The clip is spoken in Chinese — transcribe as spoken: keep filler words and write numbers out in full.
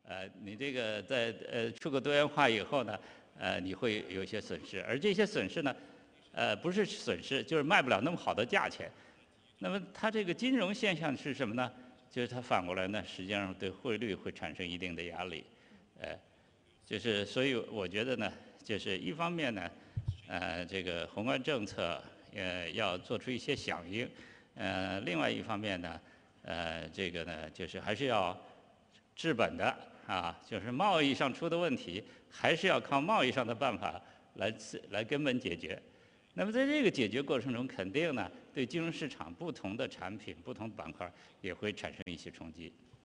呃，你这个在呃出口多元化以后呢，呃，你会有一些损失，而这些损失呢，呃，不是损失，就是卖不了那么好的价钱。那么它这个金融现象是什么呢？就是它反过来呢，实际上对汇率会产生一定的压力，呃，就是所以我觉得呢，就是一方面呢，呃，这个宏观政策呃要做出一些响应，呃，另外一方面呢，呃，这个呢就是还是要治本的啊，就是贸易上出的问题，还是要靠贸易上的办法来来根本解决。那么在这个解决过程中，肯定呢对金融市场不同的产品、不同板块也会产生一些冲击。